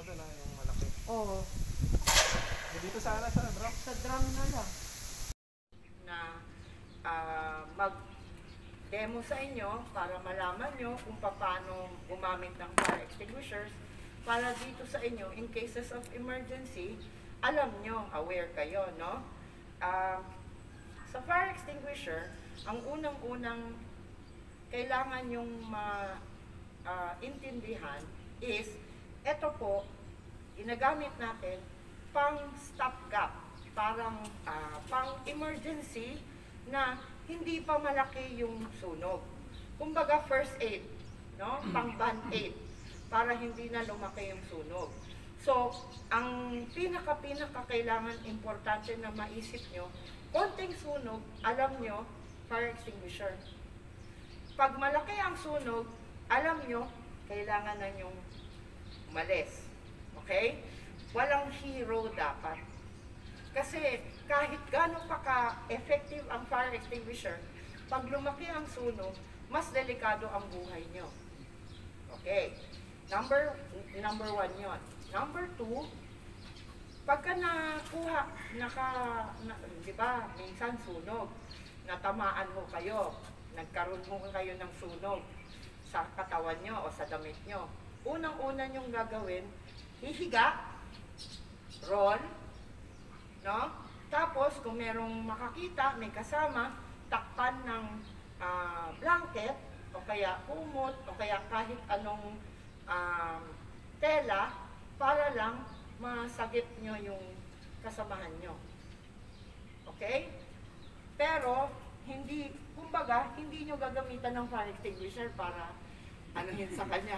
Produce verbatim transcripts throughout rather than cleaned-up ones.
doon na yung malaki. Oo. Dito sana sa drum? Sa drum na lang. Na uh, mag-demo sa inyo para malaman nyo kung paano gumamit ng fire extinguishers para dito sa inyo, in cases of emergency, alam nyo, aware kayo, no? Uh, sa fire extinguisher, ang unang-unang kailangan yung ma-intindihan uh, is, ito po, ginagamit natin pang stopgap, parang uh, pang emergency na hindi pa malaki yung sunog. Kumbaga first aid, no? Pang band-aid, para hindi na lumaki yung sunog. So, ang pinaka-pinaka kailangan importante na maisip nyo, konting sunog, alam nyo, fire extinguisher. Pag malaki ang sunog, alam nyo, kailangan na nyong umalis. Okay? Walang hero dapat. Kasi kahit gano'n pa ka-effective ang fire extinguisher, pag lumaki ang sunog, mas delikado ang buhay nyo. Okay. Number, number one yon. Number two, pagka nakuha, naka, na, di ba, minsan sunog, natamaan ho kayo, nagkaroon ho kayo ng sunog sa katawan nyo o sa damit nyo. Unang-una nyong gagawin, hihiga, roll, no? Tapos, kung merong makakita, may kasama, takpan ng uh, blanket, o kaya kumot, o kaya kahit anong um, tela, para lang masagip nyo yung kasamahan nyo. Okay? Pero, hindi, kumbaga, hindi nyo gagamitan ng fire extinguisher para anuhin sa kanya.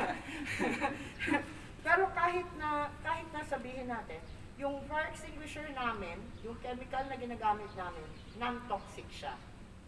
Pero kahit na, kahit na sabihin natin, yung fire extinguisher namin, yung chemical na ginagamit namin, non-toxic siya.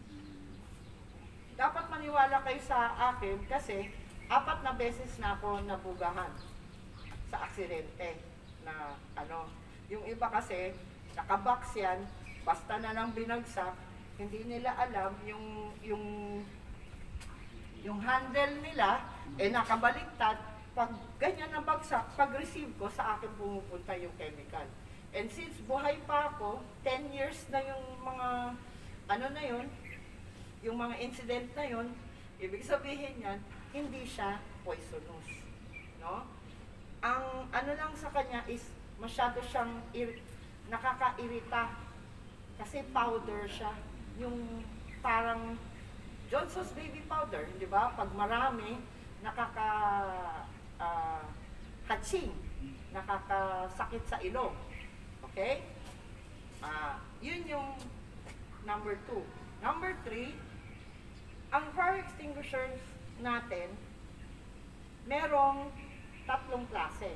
Dapat maniwala kayo sa akin kasi apat na beses na ako nabugahan sa aksidente na ano. Yung iba kasi, nakabox yan, basta na lang binagsak, hindi nila alam yung, yung, yung handle nila, eh nakabaliktad. Pag ganyan na bagsak, pag receive ko, sa akin pumupunta yung chemical. And since buhay pa ako, ten years na yung mga, ano na yun, yung mga incident na yun, ibig sabihin yan, hindi siya poisonous. No? Ang ano lang sa kanya is, masyado siyang nakakairita. Kasi powder siya. Yung parang Johnson's baby powder, di ba? Pag marami, nakaka uh, hatching, nakakasakit sa ilong. Okay? Uh, yun yung number two. Number three, ang fire extinguishers natin, merong tatlong klase.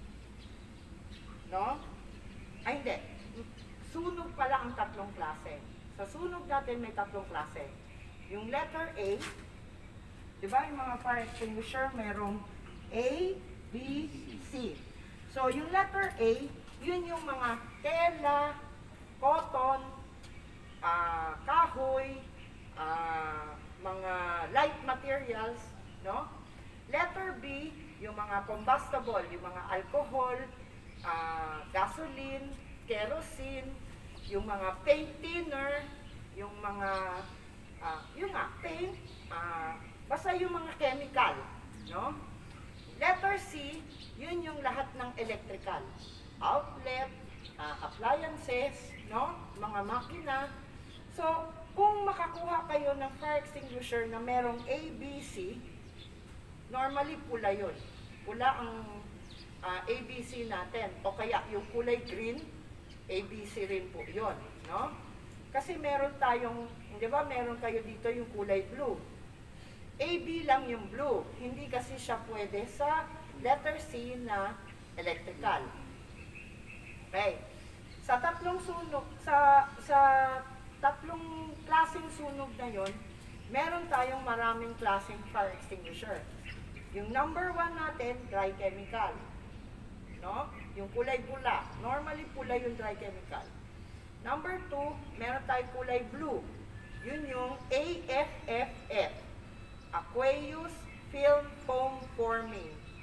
No? Ay, hindi. Sunog pala ang tatlong klase. Sa sunog natin may tatlong klase. Yung letter A, di ba yung mga fire extinguisher, merong A, B, C. So, yung letter A, yun yung mga tela, cotton, uh, kahoy, uh, mga light materials, no? Letter B, yung mga combustible, yung mga alcohol, uh, gasoline, kerosene, yung mga paint thinner, yung mga, uh, yung nga, paint, uh, basta yung mga chemical, no? Letter C, yun yung lahat ng electrical, outlet, uh, appliances, no? Mga makina. So, kung makakuha kayo ng fire extinguisher na merong A, B, C, normally pula yun. Pula ang uh, A, B, C natin. O kaya yung kulay green, A, B, C rin po yun. No? Kasi meron tayong, di ba meron kayo dito yung kulay blue. A, B lang yung blue. Hindi kasi siya pwede sa letter C na electrical. Okay. Sa tatlong sunog, sa, sa tatlong klaseng sunog na yon, meron tayong maraming klaseng fire extinguisher. Yung number one natin, dry chemical. No? Yung kulay pula. Normally pula yung dry chemical. Number two, meron tayong kulay blue. Yun yung A F F F. Aqueous Film Foam Forming. No?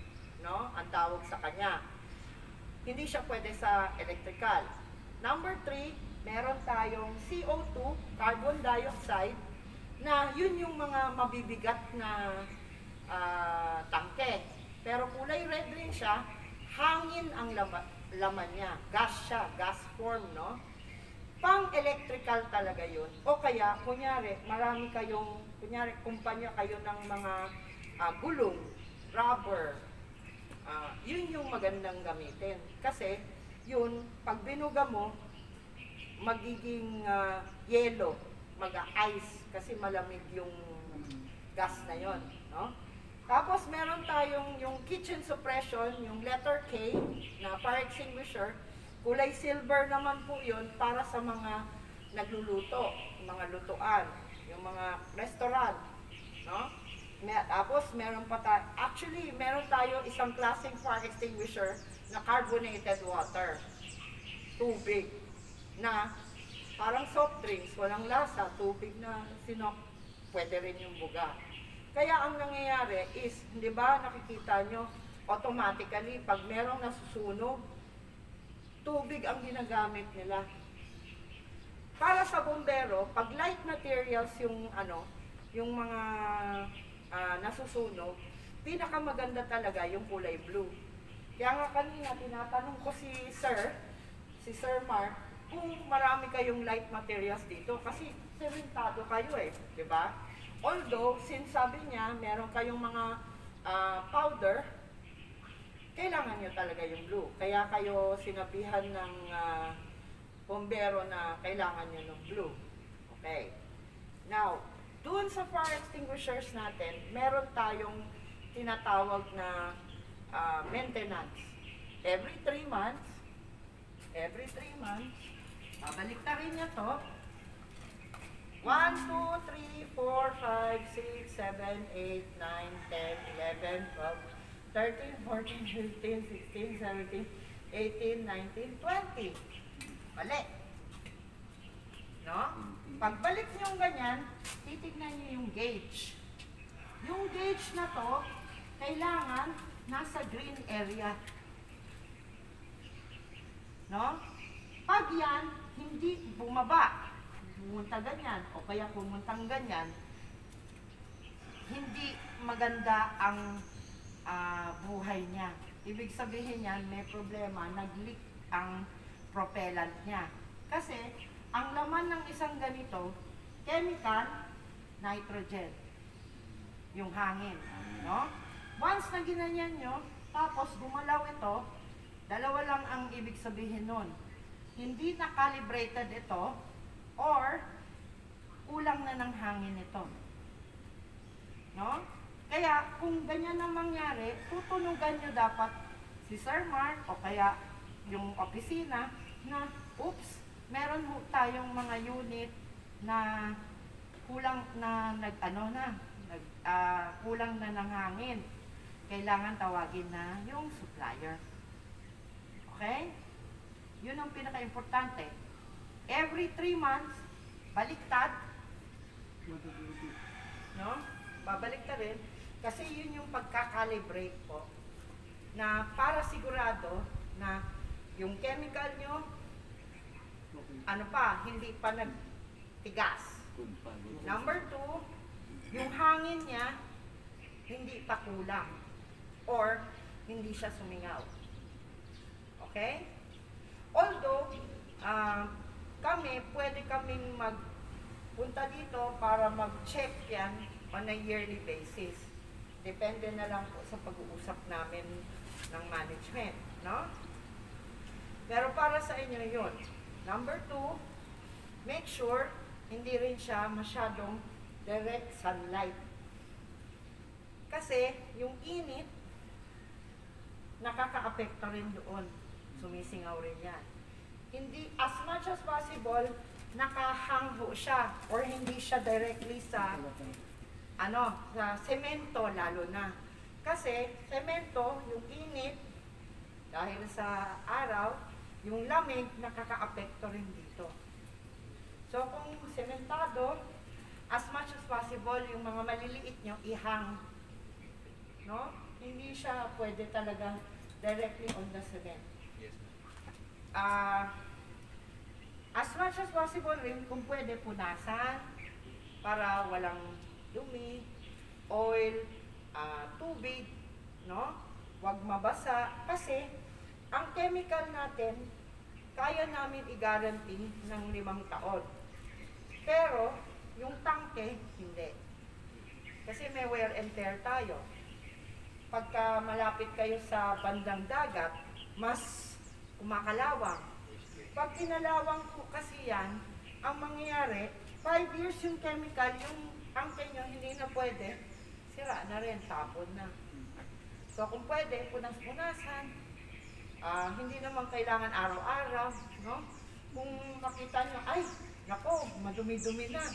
no? Ang tawag sa kanya. Hindi siya pwede sa electrical. Number three, meron tayong C O two, carbon dioxide, na yun yung mga mabibigat na uh, tangke. Pero kulay red rin siya, hangin ang laman, laman niya. Gas siya, gas form, no? Pang-electrical talaga yun. O kaya, kunyari, marami kayong, kunyari, kumpanya kayo ng mga uh, gulong, rubber, uh, yun yung magandang gamitin. Kasi, yun, pag binuga mo, magiging uh, yellow, mag-ice, kasi malamig yung gas na yon, no? Tapos meron tayong yung kitchen suppression, yung letter K na fire extinguisher. Kulay silver naman po yun para sa mga nagluluto, mga lutuan, yung mga restaurant, no? Tapos meron pa tayo, actually meron tayo isang klaseng fire extinguisher na carbonated water, tubig, na parang soft drinks, walang lasa, tubig na sinok, pwede rin yung buga. Kaya ang nangyayari is, di ba nakikita nyo, automatically, pag merong nasusunog, tubig ang ginagamit nila. Para sa bombero, pag light materials yung ano, yung mga uh, nasusunog, pinakamaganda talaga yung kulay blue. Kaya nga kanina, tinatanong ko si Sir, si Sir Mark, kung marami kayong light materials dito, kasi sementado kayo eh, di ba? Although, since sabi niya, meron kayong mga uh, powder, kailangan nyo talaga yung blue. Kaya kayo sinabihan ng uh, bombero na kailangan nyo ng blue. Okay. Now, doon sa fire extinguishers natin, meron tayong tinatawag na uh, maintenance. Every three months, every three months, babalik na rin niya to. one, two, three, four, five, six, seven, eight, nine, ten, eleven, twelve, thirteen, fourteen, fifteen, sixteen, seventeen, eighteen, nineteen, twenty. Balik. No? Pagbalik nyo yung ganyan, titignan nyo yung gauge. Yung gauge na to, kailangan nasa green area. No? Pag yan, hindi bumaba, pumunta ganyan, o kaya pumuntang ganyan, hindi maganda ang uh, buhay niya. Ibig sabihin yan, may problema, nag-leak ang propellant niya. Kasi, ang laman ng isang ganito, chemical, nitrogen. Yung hangin. No? Once na ginanyan nyo, tapos gumalaw ito, dalawa lang ang ibig sabihin nun. Hindi na-calibrated ito, or kulang na ng hangin ito. No? Kaya kung ganyan ang mangyari, tutunugan nyo dapat si Sir Mark o kaya yung opisina na, oops, meron tayong mga unit na kulang na nag ano na, nag, uh, kulang na ng hangin. Kailangan tawagin na yung supplier. Okay? Yun ang pinaka-importante. Every three months, baliktad. No? Babaliktad rin. Kasi yun yung pagkakalibrate po. Na para sigurado na yung chemical nyo, ano pa, hindi pa nagtigas. Number two, yung hangin niya, hindi pa kulang. Or, hindi siya sumingaw. Okay? Although, uh, kami, pwede kaming magpunta dito para mag-check yan on a yearly basis. Depende na lang po sa pag-uusap namin ng management, no? Pero para sa inyo yun. Number two, make sure hindi rin siya masyadong direct sunlight. Kasi yung init, nakaka-apekto rin doon. Sumisingaw rin yan. Hindi, as much as possible, nakahangho siya or hindi siya directly sa ano, sa semento lalo na. Kasi semento, yung init, dahil sa araw, yung lamig nakaka-apekto rin dito. So kung sementado, as much as possible, yung mga maliliit nyo, ihang. No? Hindi siya pwede talaga directly on the cement. Yes, ma'am. Ah, as much as possible rin, kung pwede, punasan para walang dumi, oil, ah, tubig, no? Huwag mabasa kasi ang chemical natin kaya namin i-guarantee ng limang taon. Pero yung tangke, hindi. Kasi may wear and tear tayo. Pagka malapit kayo sa bandang dagat, mas kumakalawang. Pag kinalawang po kasi yan, ang mangyayari, five years yung chemical, yung tangke nyo hindi na pwede, sira na rin, tapon na. So kung pwede, punas-punasan, uh, hindi naman kailangan araw-araw, no? Kung makita nyo, ay, nako, madumi-dumi na.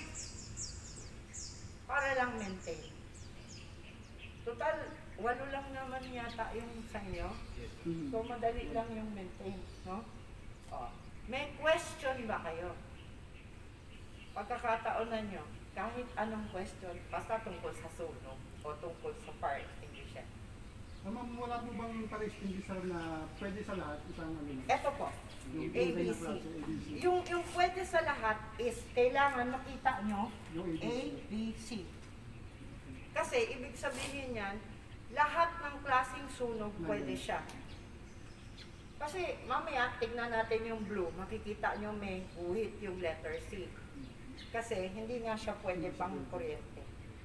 Para lang maintain. Total, walo lang naman yata yung sa inyo. So madali lang yung maintain, no? Oh. May question ba kayo? Pagkakataonan nyo, kahit anong question, basta tungkol sa sunog o tungkol sa fire extinguisher. Ma'am, wala po bang fire extinguisher na pwede sa lahat isang ano? Ito po, Yung A B C. Yung, yung pwede sa lahat is kailangan makita nyo A B C. Kasi ibig sabihin yan, lahat ng klaseng sunog pwede siya. Kasi mamaya, tignan natin yung blue, makikita nyo may guhit yung letter C. Kasi hindi nga siya pwede pang kuryente.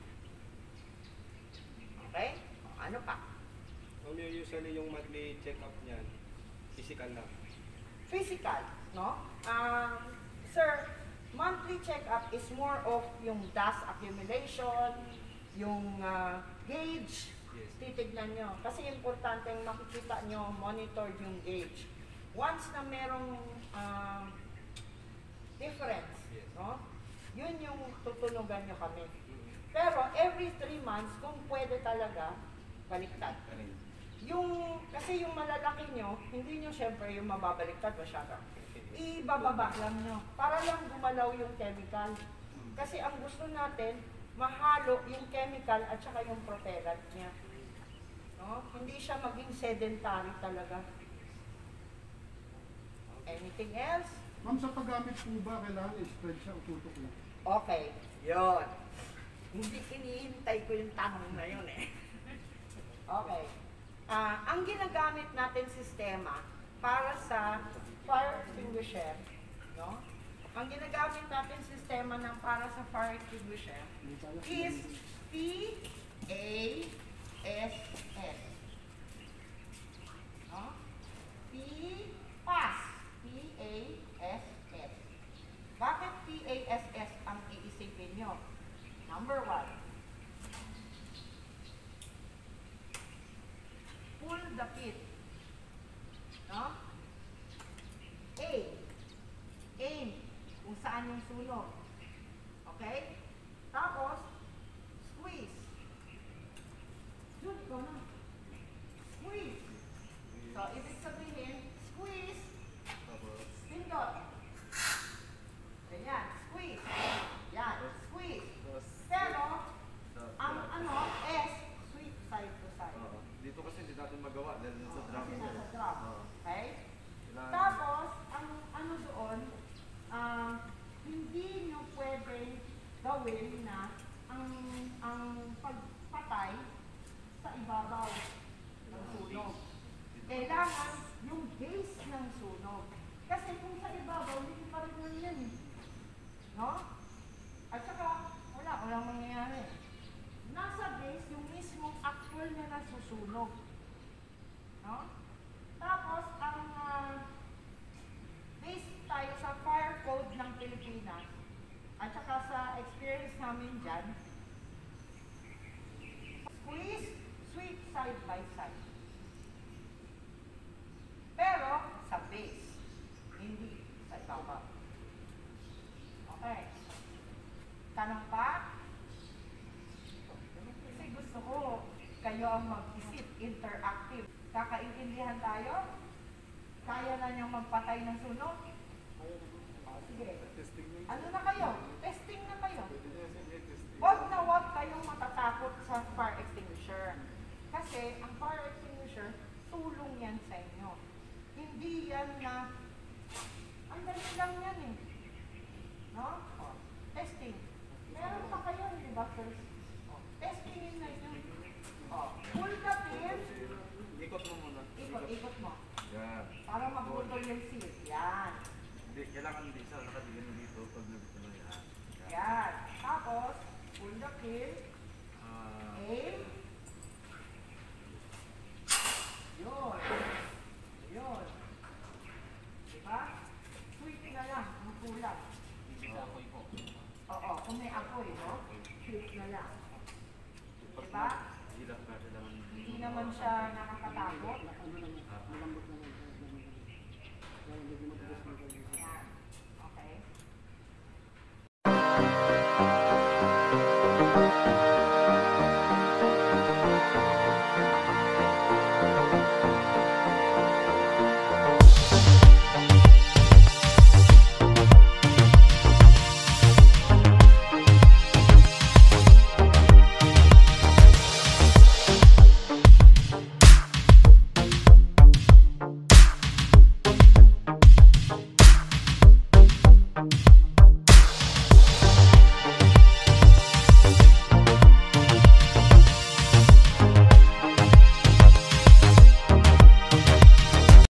Okay? O, ano pa? Ma'am, usually yung monthly check-up niyan, physical lang. Physical, no? Um, sir, monthly check-up is more of yung dust accumulation, yung uh, gauge, Yes. titignan nyo. Kasi importante makikita nyo, monitor yung gauge. Once na merong uh, difference, Yes. no? Yun yung tutunugan nyo kami. Pero every three months, kung pwede talaga, baliktad. Yung, kasi yung malalaki nyo, hindi nyo syempre yung mababaliktad masyado. Ibababa lang nyo, para lang gumalaw yung chemical. Kasi ang gusto natin, mahalo yung chemical at saka yung propellant niya. No? Hindi siya maging sedentary talaga. Anything else? Ma'am, sa paggamit po ba, kailangan i-spread siya o tutok lang? Okay, yun. Hindi hinihintay ko yung tanong na yun eh. Okay. Uh, ang ginagamit natin sistema para sa fire extinguisher, no? Ang ginagamit natin sistema ng para sa fire extinguisher is P A S S. No? P P A S. P A S S. Bakit P A S S ang iisipin nyo? Number one, pull the pit. No? A. Aim. Kung saan yung sunog. Okay? Tapos, squeeze. Yun, ito na. Squeeze. So, ibig sabihin, squeeze. Pindot. Ganyan, squeeze. Yan, squeeze. Pero, ang ano, S, sweep side to side. Uh, dito kasi hindi natin magawa dahil sa drum. Kasi nasa drum. Uh, Okay? kailangan- Tapos, ang ano doon, ah, hindi nyo pwede gawin na ang ang pagpatay sa ibabaw ng sunog. Kailangan yung base ng sunog. Kasi kung sa ibabaw, hindi pa rin lang yan eh. No? At saka, wala, walang mangyayari. Nasa base, yung mismong actual na nasusunog. No? Tapos, ang uh, based tayo sa fire code ng Pilipinas at saka sa experience namin dyan, squeeze, sweep side by side. Pero, sa base, hindi sa ibabaw. Okay. Tanong pa? Kasi gusto ko kayo ang mag-isip, interactive. Kakaintindihan tayo? Kaya na niyang magpatay ng sunog? O, sige. Ano na kayo? Testing na kayo. Huwag na huwag kayong matatakot sa fire extinguisher. Kasi ang fire extinguisher, tulong yan sa inyo. Hindi yan na, ang dali lang yan eh. No? O, testing. Meron pa kayo, di ba, sir? O, testingin na yun. O, pull the pin. Ikot mo muna. Ikot, ikot mo. Yan. Para maputol yung seal. Yan. Hindi, kailangan hindi siya nakadigin dito pag nabito na yan. Yan. Tapos, pull the pin. Ah, Aim. Yun. Yun. Diba? Sweet na lang ang kulang. Oo, kung may apoy, no? Sweet na lang. Diba? hindi lang ka kailangan. Hindi naman siya nakakatakot. Ano lang, malambot lang. Kaya hindi matigas na kayo. Yan.